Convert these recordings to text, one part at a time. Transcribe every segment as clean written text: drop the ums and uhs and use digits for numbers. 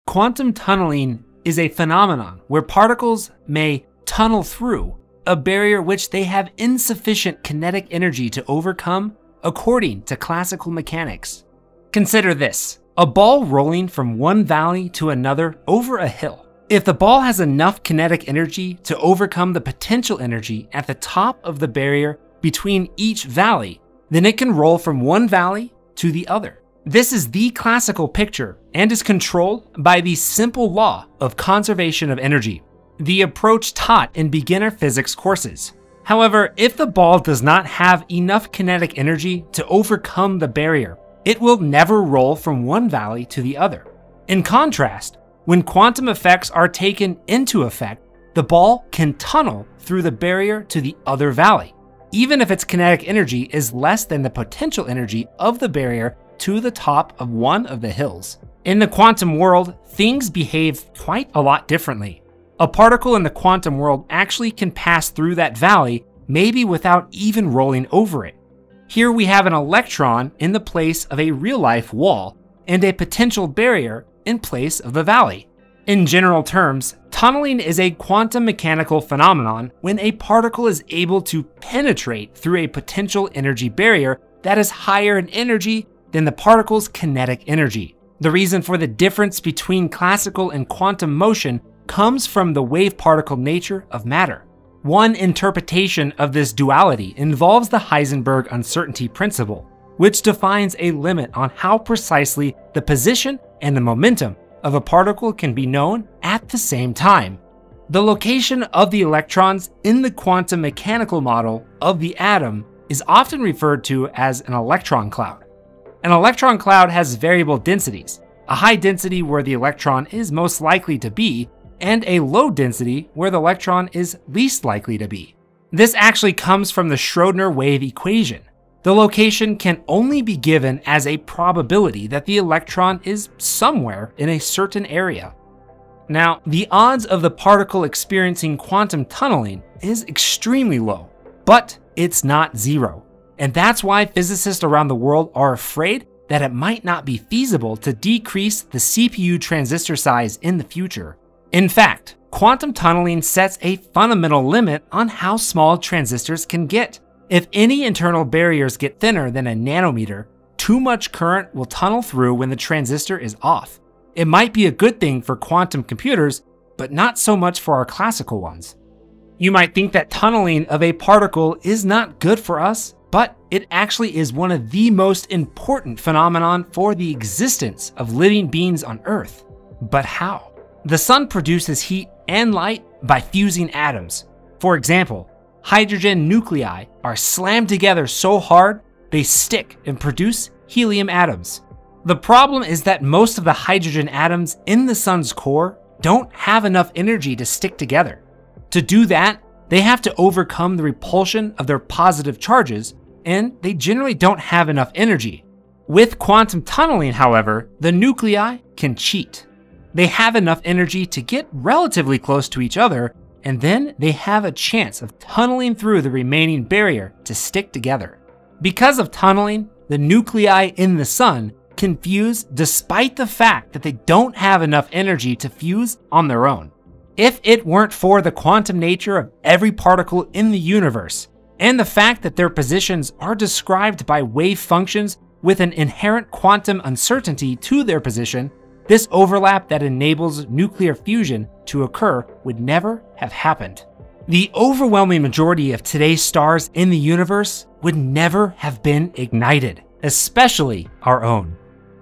Quantum tunneling is a phenomenon where particles may tunnel through a barrier which they have insufficient kinetic energy to overcome according to classical mechanics. Consider this: a ball rolling from one valley to another over a hill. If the ball has enough kinetic energy to overcome the potential energy at the top of the barrier between each valley, then it can roll from one valley to the other. This is the classical picture and is controlled by the simple law of conservation of energy, the approach taught in beginner physics courses. However, if the ball does not have enough kinetic energy to overcome the barrier, it will never roll from one valley to the other. In contrast, when quantum effects are taken into effect, the ball can tunnel through the barrier to the other valley, even if its kinetic energy is less than the potential energy of the barrier to the top of one of the hills. In the quantum world, things behave quite a lot differently. A particle in the quantum world actually can pass through that valley, maybe without even rolling over it. Here we have an electron in the place of a real-life wall and a potential barrier in place of the valley. In general terms, tunneling is a quantum mechanical phenomenon when a particle is able to penetrate through a potential energy barrier that is higher in energy than the particle's kinetic energy. The reason for the difference between classical and quantum motion comes from the wave-particle nature of matter. One interpretation of this duality involves the Heisenberg uncertainty principle, which defines a limit on how precisely the position and the momentum of a particle can be known at the same time. The location of the electrons in the quantum mechanical model of the atom is often referred to as an electron cloud. An electron cloud has variable densities, a high density where the electron is most likely to be, and a low density where the electron is least likely to be. This actually comes from the Schrödinger wave equation. The location can only be given as a probability that the electron is somewhere in a certain area. Now, the odds of the particle experiencing quantum tunneling is extremely low, but it's not zero. And that's why physicists around the world are afraid that it might not be feasible to decrease the CPU transistor size in the future. In fact, quantum tunneling sets a fundamental limit on how small transistors can get. If any internal barriers get thinner than a nanometer, too much current will tunnel through when the transistor is off. It might be a good thing for quantum computers, but not so much for our classical ones. You might think that tunneling of a particle is not good for us, but it actually is one of the most important phenomenon for the existence of living beings on Earth. But how? The sun produces heat and light by fusing atoms. For example, hydrogen nuclei are slammed together so hard they stick and produce helium atoms. The problem is that most of the hydrogen atoms in the sun's core don't have enough energy to stick together. To do that, they have to overcome the repulsion of their positive charges, and they generally don't have enough energy. With quantum tunneling, however, the nuclei can cheat. They have enough energy to get relatively close to each other, and then they have a chance of tunneling through the remaining barrier to stick together. Because of tunneling, the nuclei in the sun can fuse despite the fact that they don't have enough energy to fuse on their own. If it weren't for the quantum nature of every particle in the universe, and the fact that their positions are described by wave functions with an inherent quantum uncertainty to their position, this overlap that enables nuclear fusion to occur would never have happened. The overwhelming majority of today's stars in the universe would never have been ignited, especially our own.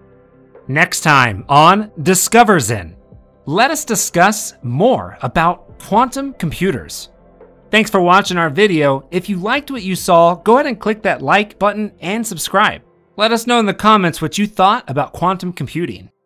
Next time on Discover Zen, let us discuss more about quantum computers. Thanks for watching our video. If you liked what you saw, go ahead and click that like button and subscribe. Let us know in the comments what you thought about quantum computing.